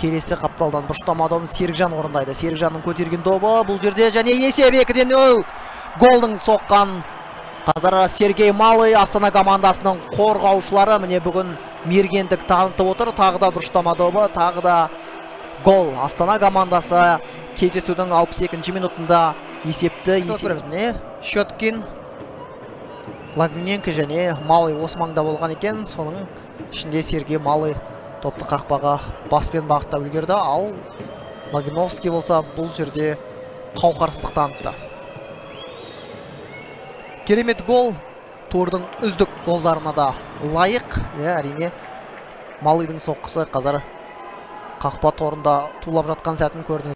келесі қапталдан бұрыштама добын Серікжан орындайды. Серікжанның көтерген добы бұл жерде және есеп 2-ден голдың соққан қазір Сергей Малый. Астана командасының қорғаушылары міне бүгін мергендік танытып отыр. Тағы да бұрыштама добы, тағы да гол. Астана командасы кездесудің 62-ші минутында есепті есептіне Щеткин, Лагвиненко және Малый осы маңда болған екен. Соның ішінде Сергей Малый топты қақпаға баспен бағыттап үлгерді, ал Магиновский болса бұл жерде қауқарсыздық танытты. Керемет гол, турдың үздік голдарына да лайық. Әрине Малыйдың соққысы қазір қақпа торында тулап жатқан сәтін көрдіңіз.